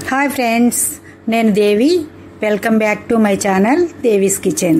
Hi friends, నేను Devi. Welcome back to my channel Devi's kitchen.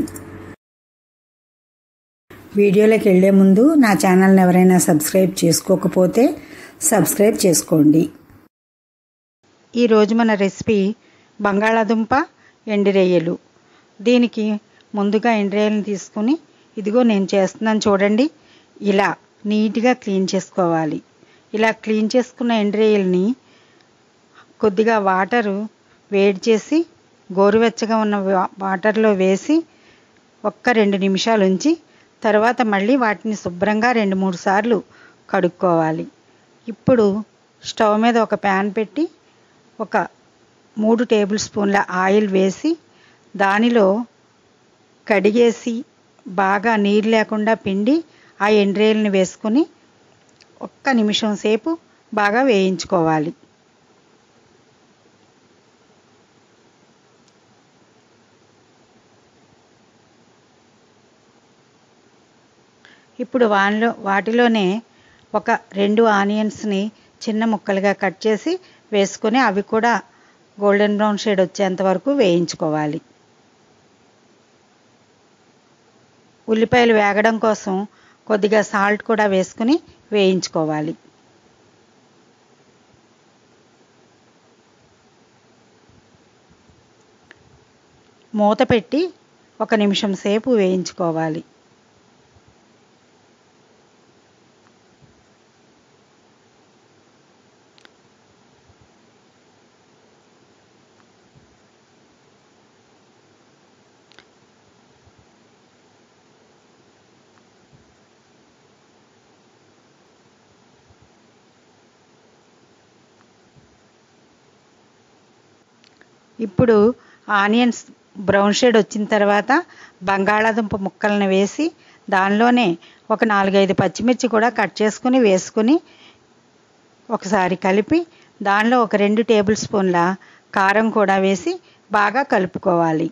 వీడియోలోకి వెళ్ళే ముందు నా ఛానల్ని ఎవరైనా సబ్స్క్రైబ్ చేసుకోకపోతే సబ్స్క్రైబ్ చేసుకోండి. ఈరోజు మన రెసిపీ బంగాళాదుంప ఎండిరొయ్యలు. దీనికి ముందుగా ఎండిరొయ్యలను తీసుకుని ఇదిగో నేను చేస్తున్నాను చూడండి, ఇలా నీట్గా క్లీన్ చేసుకోవాలి. ఇలా క్లీన్ చేసుకున్న ఎండిరొయ్యల్ని కొద్దిగా వాటరు వేడి చేసి గోరువెచ్చగా ఉన్న వాటర్లో వేసి 1-2 నిమిషాలు ఉంచి తర్వాత మళ్ళీ వాటిని శుభ్రంగా 2-3 సార్లు కడుక్కోవాలి. ఇప్పుడు స్టవ్ మీద ఒక ప్యాన్ పెట్టి ఒక 3 టేబుల్ స్పూన్ల ఆయిల్ వేసి దానిలో కడిగేసి బాగా నీరు లేకుండా పిండి ఆ ఎండ్రేయల్ని వేసుకొని 1 నిమిషం సేపు బాగా వేయించుకోవాలి. ఇప్పుడు వాటిలోనే ఒక 2 ఆనియన్స్ని చిన్న ముక్కలుగా కట్ చేసి వేసుకొని అవి కూడా గోల్డెన్ బ్రౌన్ షేడ్ వచ్చేంత వరకు వేయించుకోవాలి. ఉల్లిపాయలు వేగడం కోసం కొద్దిగా సాల్ట్ కూడా వేసుకుని వేయించుకోవాలి. మూత పెట్టి 1 నిమిషం సేపు వేయించుకోవాలి. ఇప్పుడు ఆనియన్స్ బ్రౌన్ షేడ్ వచ్చిన తర్వాత బంగాళాదుంప ముక్కలను వేసి దానిలోనే ఒక 4-5 పచ్చిమిర్చి కూడా కట్ చేసుకుని వేసుకుని ఒకసారి కలిపి దానిలో ఒక 2 టేబుల్ స్పూన్ల కారం కూడా వేసి బాగా కలుపుకోవాలి.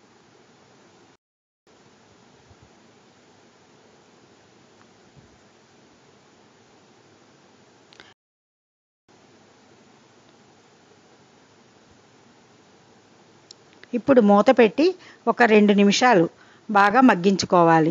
ఇప్పుడు మూత పెట్టి ఒక 2 నిమిషాలు బాగా మగ్గించుకోవాలి.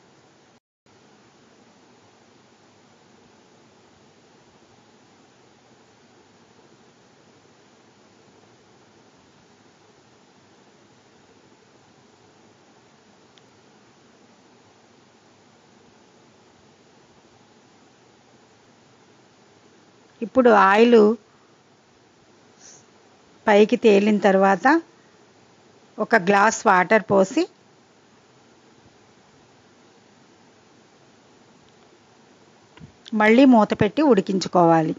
ఇప్పుడు ఆయిల్ పైకి తేలిన తర్వాత ఒక గ్లాస్ వాటర్ పోసి మళ్ళీ మూత పెట్టి ఉడికించుకోవాలి.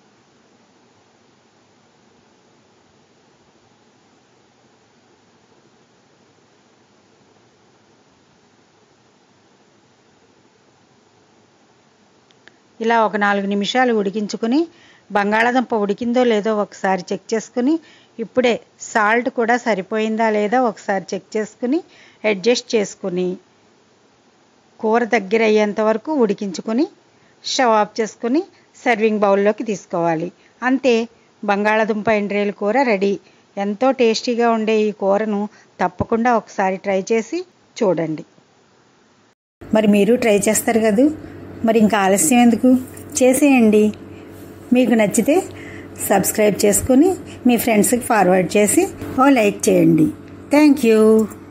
ఇలా ఒక 4 నిమిషాలు ఉడికించుకుని బంగాళాదుంప ఉడికిందో లేదో ఒకసారి చెక్ చేసుకుని ఇప్పుడే సాల్ట్ కూడా సరిపోయిందా లేదా ఒకసారి చెక్ చేసుకుని అడ్జస్ట్ చేసుకుని కూర దగ్గర అయ్యేంత వరకు ఉడికించుకుని స్టవ్ ఆఫ్ చేసుకుని సర్వింగ్ బౌల్లోకి తీసుకోవాలి. అంతే, బంగాళాదుంప ఎండ్రేయల కూర రెడీ. ఎంతో టేస్టీగా ఉండే ఈ కూరను తప్పకుండా ఒకసారి ట్రై చేసి చూడండి. మరి మీరు ట్రై చేస్తారు కదా, మరి ఇంకా ఆలస్యం ఎందుకు, చేసేయండి. మీకు నచ్చితే సబ్స్క్రైబ్ చేసుకుని మీ ఫ్రెండ్స్కి ఫార్వర్డ్ చేసి ఓ లైక్ చేయండి. Thank you.